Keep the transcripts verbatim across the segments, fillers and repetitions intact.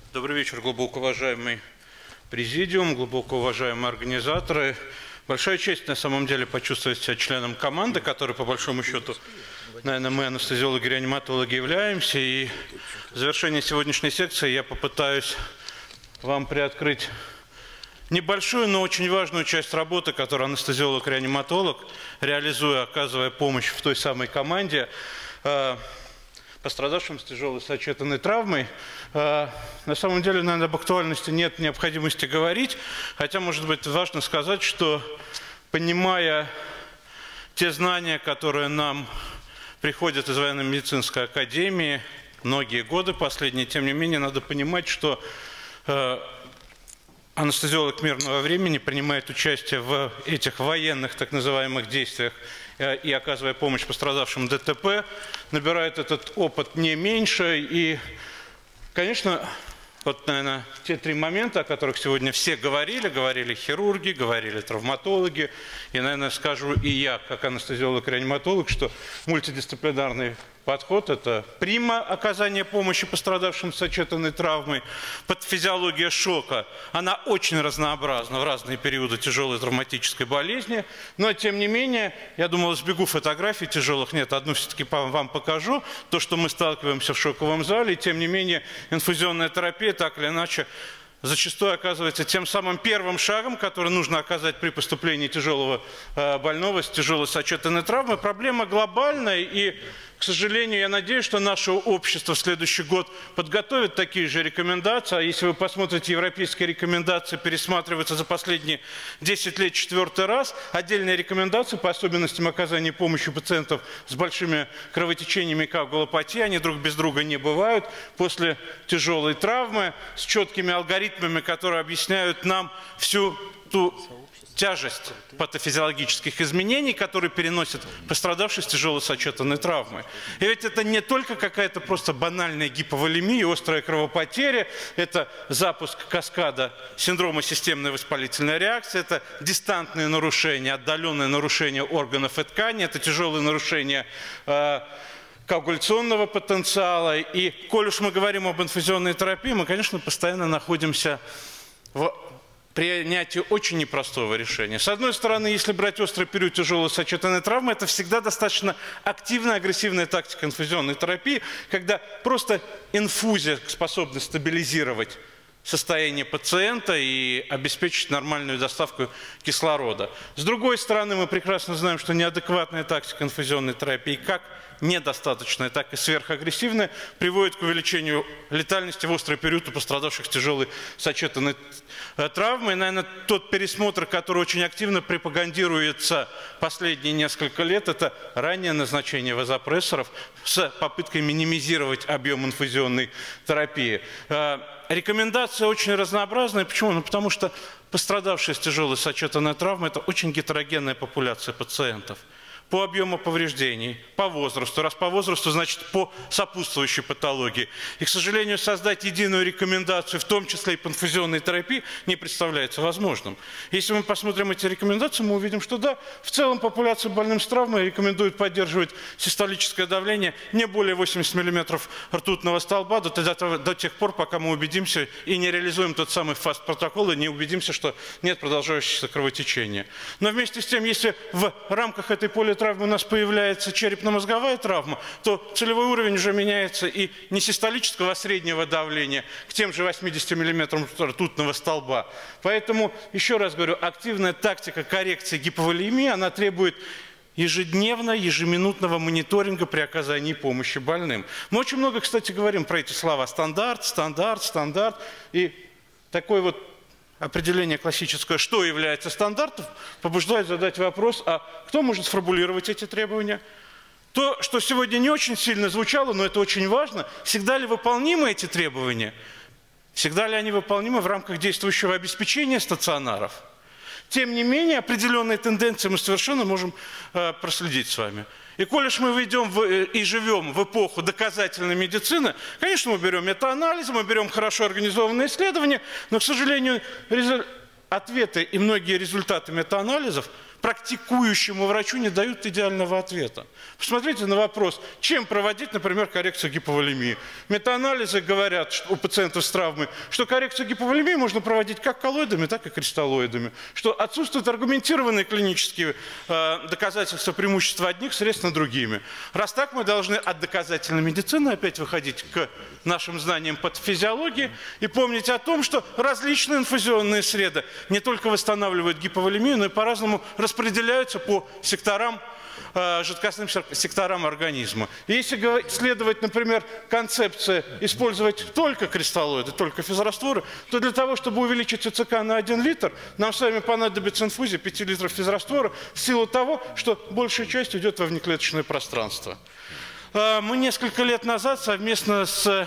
Добрый вечер, глубоко уважаемый президиум, глубоко уважаемые организаторы. Большая честь, на самом деле, почувствовать себя членом команды, которой, по большому счету, наверное, мы, анестезиологи-реаниматологи, являемся. И в завершении сегодняшней секции я попытаюсь вам приоткрыть небольшую, но очень важную часть работы, которую анестезиолог-реаниматолог, реализуя, оказывая помощь в той самой команде, пострадавшим с тяжелой сочетанной травмой. На самом деле, наверное, об актуальности нет необходимости говорить, хотя, может быть, важно сказать, что, понимая те знания, которые нам приходят из военно-медицинской академии многие годы последние, тем не менее, надо понимать, что анестезиолог мирного времени принимает участие в этих военных так называемых действиях и, оказывая помощь пострадавшим ДТП, набирает этот опыт не меньше. И, конечно, вот, наверное, те три момента, о которых сегодня все говорили, говорили хирурги, говорили травматологи, и, наверное, скажу и я, как анестезиолог-реаниматолог, что мультидисциплинарный подход – это прима оказания помощи пострадавшим с сочетанной травмой, патофизиология шока. Она очень разнообразна в разные периоды тяжелой травматической болезни, но, тем не менее, я думал, сбегу фотографий тяжелых, нет, одну все-таки вам покажу, то, что мы сталкиваемся в шоковом зале, и, тем не менее, инфузионная терапия так или иначе зачастую оказывается тем самым первым шагом, который нужно оказать при поступлении тяжелого э, больного с тяжелой сочетанной травмой. Проблема глобальная, и, к сожалению, я надеюсь, что наше общество в следующий год подготовит такие же рекомендации. А если вы посмотрите, европейские рекомендации пересматриваются за последние десять лет четвертый раз. Отдельные рекомендации по особенностям оказания помощи пациентов с большими кровотечениями и коагулопатией, они друг без друга не бывают. После тяжелой травмы с четкими алгоритмами, которые объясняют нам всю ту тяжесть патофизиологических изменений, которые переносят пострадавший с тяжелой сочетанной травмой. И ведь это не только какая-то просто банальная гиповолемия, острая кровопотеря, это запуск каскада синдрома системной воспалительной реакции, это дистантные нарушения, отдаленные нарушения органов и тканей, это тяжелые нарушения э, коагуляционного потенциала. И, коль уж мы говорим об инфузионной терапии, мы, конечно, постоянно находимся в принятии очень непростого решения. С одной стороны, если брать острый период тяжелой сочетанной травмы, это всегда достаточно активная, агрессивная тактика инфузионной терапии, когда просто инфузия способна стабилизировать состояние пациента и обеспечить нормальную доставку кислорода. С другой стороны, мы прекрасно знаем, что неадекватная тактика инфузионной терапии, как недостаточная, так и сверхагрессивная, приводит к увеличению летальности в острый период у пострадавших с тяжелой сочетанной травмой. И, наверное, тот пересмотр, который очень активно пропагандируется последние несколько лет, это раннее назначение вазопрессоров с попыткой минимизировать объем инфузионной терапии. Рекомендации очень разнообразные. Почему? Ну, потому что пострадавшие с тяжелой сочетанной травмой – это очень гетерогенная популяция пациентов. По объему повреждений, по возрасту. Раз по возрасту, значит, по сопутствующей патологии. И, к сожалению, создать единую рекомендацию, в том числе и по инфузионной терапии, не представляется возможным. Если мы посмотрим эти рекомендации, мы увидим, что да, в целом популяция больным с травмой рекомендует поддерживать систолическое давление не более восьмидесяти миллиметров ртутного столба до, до, до тех пор, пока мы убедимся и не реализуем тот самый фаст-протокол, и не убедимся, что нет продолжающегося кровотечения. Но вместе с тем, если в рамках этой политравмы у нас появляется черепно-мозговая травма, то целевой уровень уже меняется и не систолического, а среднего давления к тем же восьмидесяти миллиметрам ртутного столба. Поэтому, еще раз говорю, активная тактика коррекции гиповолемии, она требует ежедневно, ежеминутного мониторинга при оказании помощи больным. Мы очень много, кстати, говорим про эти слова: стандарт, стандарт, стандарт. И такой вот определение классическое, что является стандартом, побуждает задать вопрос, а кто может сформулировать эти требования? То, что сегодня не очень сильно звучало, но это очень важно, всегда ли выполнимы эти требования? Всегда ли они выполнимы в рамках действующего обеспечения стационаров? Тем не менее, определенные тенденции мы совершенно можем э, проследить с вами. И коль уж мы войдем в, и живем в эпоху доказательной медицины, конечно, мы берем метаанализы, мы берем хорошо организованные исследования, но, к сожалению, ответы и многие результаты метаанализов практикующему врачу не дают идеального ответа. Посмотрите на вопрос, чем проводить, например, коррекцию гиповолемии. Метаанализы говорят что у пациентов с травмой, что коррекцию гиповолемии можно проводить как коллоидами, так и кристаллоидами, что отсутствуют аргументированные клинические э, доказательства преимущества одних средств над другими. Раз так, мы должны от доказательной медицины опять выходить к нашим знаниям под физиологии и помнить о том, что различные инфузионные среды не только восстанавливают гиповолемию, но и по-разному распределяются по секторам, э, жидкостным секторам организма. И если следовать, например, концепции использовать только кристаллоиды, только физрастворы, то для того, чтобы увеличить ЦЦК на один литр, нам с вами понадобится инфузия пяти литров физраствора в силу того, что большая часть идет во внеклеточное пространство. Э, мы несколько лет назад совместно с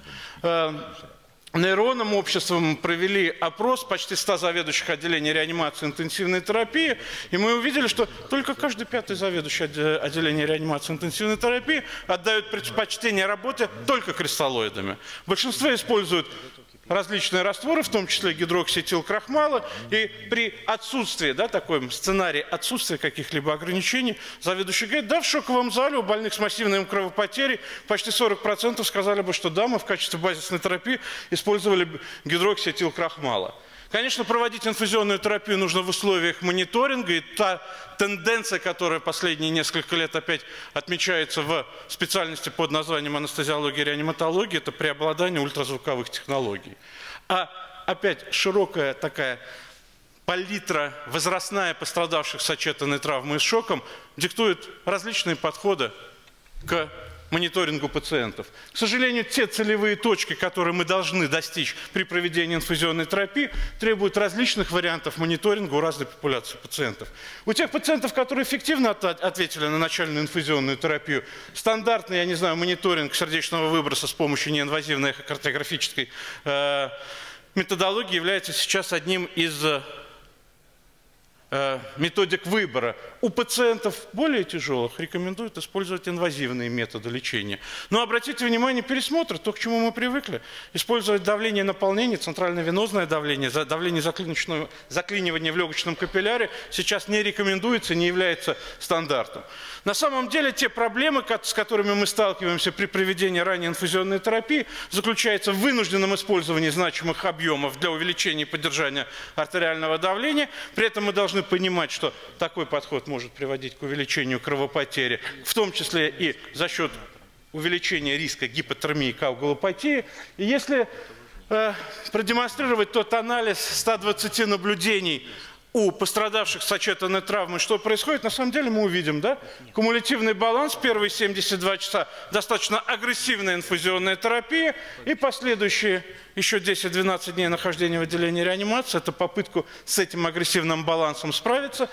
э, нейронным обществом провели опрос почти ста заведующих отделений реанимации и интенсивной терапии, и мы увидели, что только каждый пятый заведующий отделения реанимации и интенсивной терапии отдают предпочтение работе только кристаллоидами. Большинство используют различные растворы, в том числе гидроксиэтилкрахмала, и при отсутствии, да, такой сценарий отсутствия каких-либо ограничений, заведующий говорит, да, в шоковом зале у больных с массивной кровопотерей почти сорок процентов сказали бы, что да, мы в качестве базисной терапии использовали гидроксиэтилкрахмала. Конечно, проводить инфузионную терапию нужно в условиях мониторинга, и та тенденция, которая последние несколько лет опять отмечается в специальности под названием анестезиология и реаниматология, это преобладание ультразвуковых технологий. А опять широкая такая палитра возрастная пострадавших с сочетанной травмой и шоком диктует различные подходы к мониторингу пациентов. К сожалению, те целевые точки, которые мы должны достичь при проведении инфузионной терапии, требуют различных вариантов мониторинга у разной популяции пациентов. У тех пациентов, которые эффективно ответили на начальную инфузионную терапию, стандартный, я не знаю, мониторинг сердечного выброса с помощью неинвазивной эхокардиографической э, методологии является сейчас одним из методик выбора. У пациентов более тяжелых рекомендуют использовать инвазивные методы лечения. Но обратите внимание, пересмотр, то, к чему мы привыкли, использовать давление наполнения, центрально-венозное давление, давление заклинивания в легочном капилляре сейчас не рекомендуется, не является стандартом. На самом деле, те проблемы, с которыми мы сталкиваемся при проведении ранней инфузионной терапии, заключаются в вынужденном использовании значимых объемов для увеличения и поддержания артериального давления. При этом мы должны понимать, что такой подход может приводить к увеличению кровопотери, в том числе и за счет увеличения риска гипотермии и коагулопатии. И если э, продемонстрировать тот анализ ста двадцати наблюдений у пострадавших с сочетанной травмой, что происходит, на самом деле мы увидим, да? Кумулятивный баланс, первые семьдесят два часа достаточно агрессивная инфузионная терапия, и последующие еще десять-двенадцать дней нахождения в отделении реанимации, это попытку с этим агрессивным балансом справиться,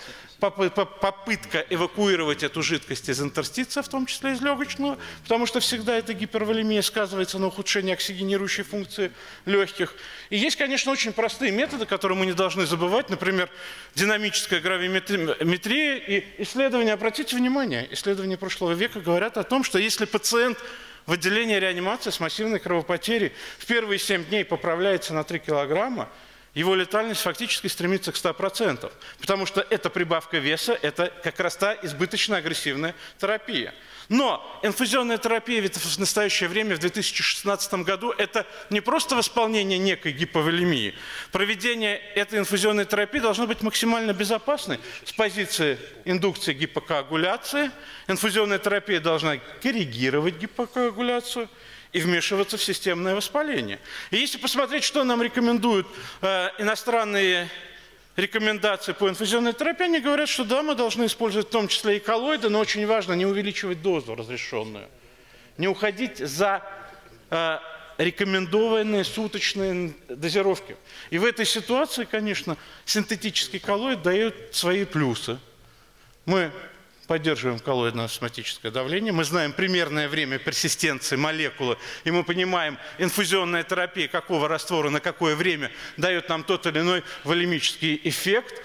попытка эвакуировать эту жидкость из интерстиция, в том числе из легочного, потому что всегда эта гиперволемия сказывается на ухудшении оксигенирующей функции легких. И есть, конечно, очень простые методы, которые мы не должны забывать, например, динамическая гравиметрия и исследования. Обратите внимание, исследования прошлого века говорят о том, что если пациент в отделении реанимации с массивной кровопотерей в первые семь дней поправляется на три килограмма, его летальность фактически стремится к ста процентам, потому что эта прибавка веса – это как раз та избыточно агрессивная терапия. Но инфузионная терапия ведь в настоящее время, в две тысячи шестнадцатом году, это не просто восполнение некой гиповолемии. Проведение этой инфузионной терапии должно быть максимально безопасной с позиции индукции гипокоагуляции. Инфузионная терапия должна коррегировать гипокоагуляцию и вмешиваться в системное воспаление. И если посмотреть, что нам рекомендуют э, иностранные рекомендации по инфузионной терапии, они говорят, что да, мы должны использовать в том числе и коллоиды, но очень важно не увеличивать дозу разрешенную, не уходить за э, рекомендованные суточные дозировки. И в этой ситуации, конечно, синтетический коллоид дает свои плюсы. Мы поддерживаем коллоидно-астматическое давление, мы знаем примерное время персистенции молекулы, и мы понимаем, инфузионная терапия какого раствора на какое время дает нам тот или иной волемический эффект.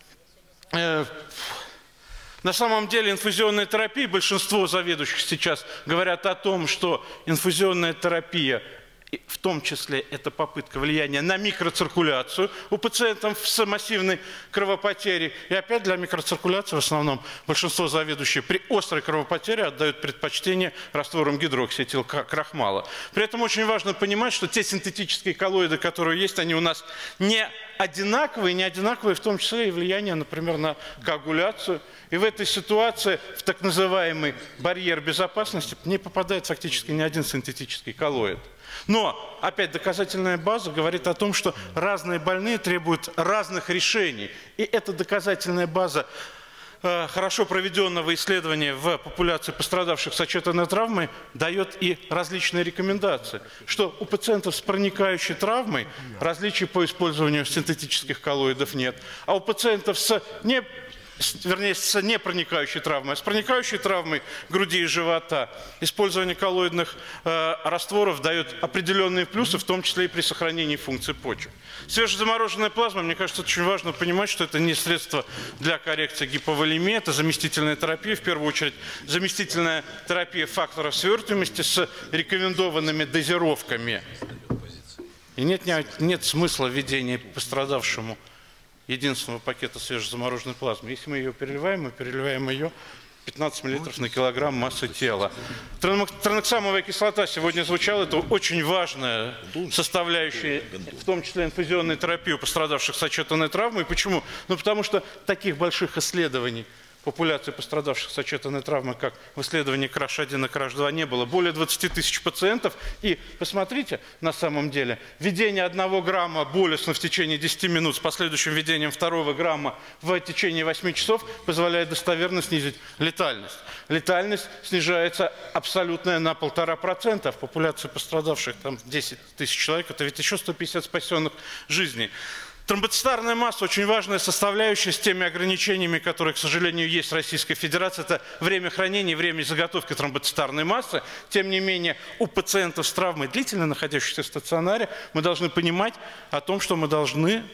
На самом деле инфузионная терапия, большинство заведующих сейчас говорят о том, что инфузионная терапия И в том числе это попытка влияния на микроциркуляцию у пациентов с массивной кровопотерей. И опять для микроциркуляции в основном большинство заведующих при острой кровопотере отдают предпочтение растворам гидроксиэтилкрахмала. При этом очень важно понимать, что те синтетические коллоиды, которые есть, они у нас не одинаковые, не одинаковые в том числе и влияние, например, на коагуляцию. И в этой ситуации в так называемый барьер безопасности не попадает фактически ни один синтетический коллоид. Но, опять, доказательная база говорит о том, что разные больные требуют разных решений. И эта доказательная база э, хорошо проведенного исследования в популяции пострадавших с сочетанной травмой дает и различные рекомендации. Что у пациентов с проникающей травмой различий по использованию синтетических коллоидов нет. А у пациентов с не вернее, с непроникающей травмой, а с проникающей травмой груди и живота использование коллоидных э, растворов дает определенные плюсы, в том числе и при сохранении функций почек. Свежезамороженная плазма, мне кажется, очень важно понимать, что это не средство для коррекции гиповолемии, это заместительная терапия, в первую очередь заместительная терапия фактора свертываемости с рекомендованными дозировками. И нет, нет, нет смысла введения пострадавшему единственного пакета свежезамороженной плазмы. Если мы ее переливаем, мы переливаем ее пятнадцать миллилитров на килограмм массы тела. Транексамовая кислота сегодня звучала. Это очень важная составляющая, в том числе инфузионной терапии у пострадавших с сочетанной травмой. Почему? Ну, потому что таких больших исследований популяции пострадавших с сочетанной травмой, как в исследовании краш один и краш два, не было. Более двадцати тысяч пациентов. И посмотрите, на самом деле, введение одного грамма болезненно в течение десяти минут с последующим введением второго грамма в течение восьми часов позволяет достоверно снизить летальность. Летальность снижается абсолютно на полтора процента. В популяции пострадавших там десять тысяч человек, это ведь еще сто пятьдесят спасенных жизней. Тромбоцитарная масса – очень важная составляющая с теми ограничениями, которые, к сожалению, есть в Российской Федерации. Это время хранения, время заготовки тромбоцитарной массы. Тем не менее, у пациентов с травмой, длительно находящихся в стационаре, мы должны понимать о том, что мы должны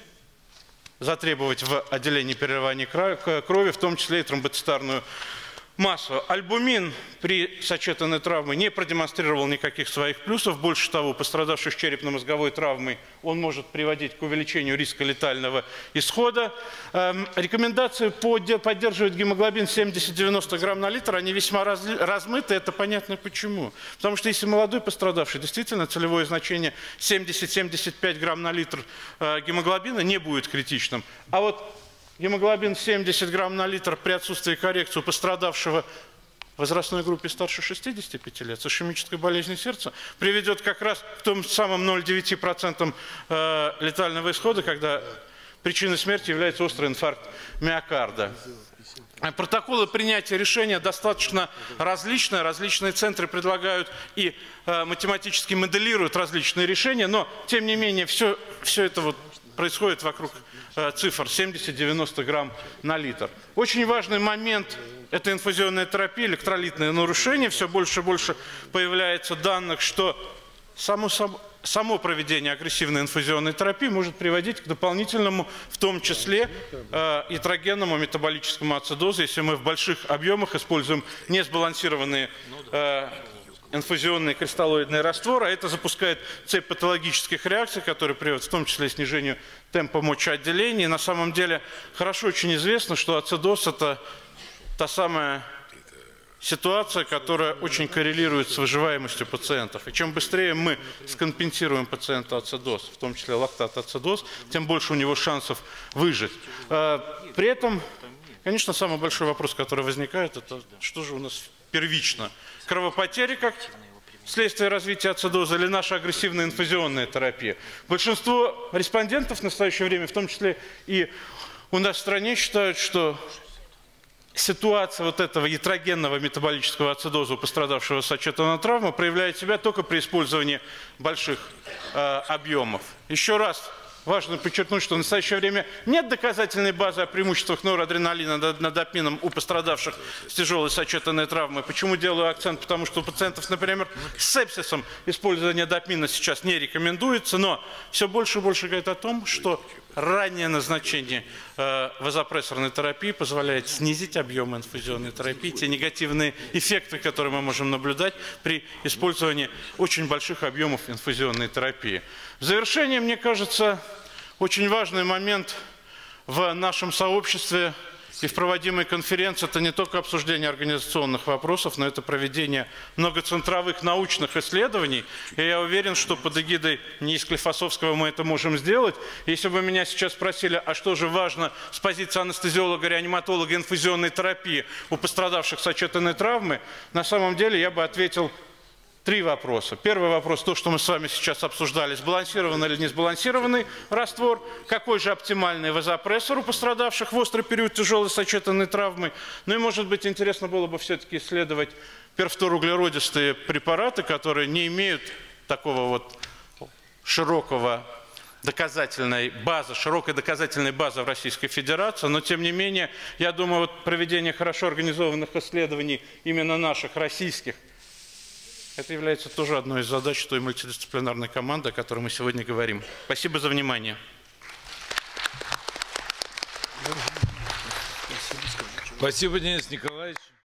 затребовать в отделении переливания крови, в том числе и тромбоцитарную массу. Альбумин при сочетанной травме не продемонстрировал никаких своих плюсов. Больше того, пострадавших черепно-мозговой травмой он может приводить к увеличению риска летального исхода. Эм, рекомендации поддерживать гемоглобин семьдесят-девяносто грамм на литр, они весьма раз, размыты. Это понятно почему. Потому что если молодой пострадавший, действительно целевое значение семьдесят-семьдесят пять грамм на литр э, гемоглобина не будет критичным. А вот гемоглобин семьдесят грамм на литр при отсутствии коррекции у пострадавшего в возрастной группе старше шестидесяти пяти лет с ишемической болезнью сердца приведет как раз к том самым ноль целых девять десятых процента э, летального исхода, когда причиной смерти является острый инфаркт миокарда. Протоколы принятия решения достаточно различные. Различные центры предлагают и э, математически моделируют различные решения, но, тем не менее, все, все это вот происходит вокруг э, цифр семьдесят-девяносто грамм на литр. Очень важный момент – это инфузионная терапия, электролитные нарушения. Все больше и больше появляется данных, что само, само проведение агрессивной инфузионной терапии может приводить к дополнительному, в том числе, э, ятрогенному метаболическому ацидозу, если мы в больших объемах используем несбалансированные э, инфузионные кристаллоидные растворы, а это запускает цепь патологических реакций, которые приводят в том числе к снижению темпа мочеотделения. И на самом деле хорошо очень известно, что ацидоз – это та самая ситуация, которая очень коррелирует с выживаемостью пациентов. И чем быстрее мы скомпенсируем пациенту ацидоз, в том числе лактат-ацидоз, тем больше у него шансов выжить. При этом, конечно, самый большой вопрос, который возникает, это что же у нас первично? Кровопотери как следствие развития ацидоза или наша агрессивная инфузионная терапия? Большинство респондентов в настоящее время, в том числе и у нас в стране, считают, что ситуация вот этого ятрогенного метаболического ацидоза у пострадавшего сочетанной травмы проявляет себя только при использовании больших э, объемов. Еще раз важно подчеркнуть, что в настоящее время нет доказательной базы о преимуществах норадреналина над допином у пострадавших с тяжелой сочетанной травмой. Почему делаю акцент? Потому что у пациентов, например, с сепсисом использование допина сейчас не рекомендуется, но все больше и больше говорит о том, что раннее назначение э, вазопрессорной терапии позволяет снизить объем инфузионной терапии, те негативные эффекты, которые мы можем наблюдать при использовании очень больших объемов инфузионной терапии. В завершение, мне кажется, очень важный момент в нашем сообществе и в проводимой конференции – это не только обсуждение организационных вопросов, но это проведение многоцентровых научных исследований. И я уверен, что под эгидой НИИ Склифосовского мы это можем сделать. Если бы меня сейчас спросили, а что же важно с позиции анестезиолога, реаниматолога, инфузионной терапии у пострадавших сочетанной травмы, на самом деле я бы ответил три вопроса. Первый вопрос, то, что мы с вами сейчас обсуждали, сбалансированный или не сбалансированный раствор, какой же оптимальный вазопрессор у пострадавших в острый период тяжелой сочетанной травмы. Ну и, может быть, интересно было бы все-таки исследовать перфторуглеродистые препараты, которые не имеют такого вот широкого доказательной базы, широкой доказательной базы в Российской Федерации, но тем не менее, я думаю, вот проведение хорошо организованных исследований именно наших российских, это является тоже одной из задач той мультидисциплинарной команды, о которой мы сегодня говорим. Спасибо за внимание. Спасибо, Денис Николаевич.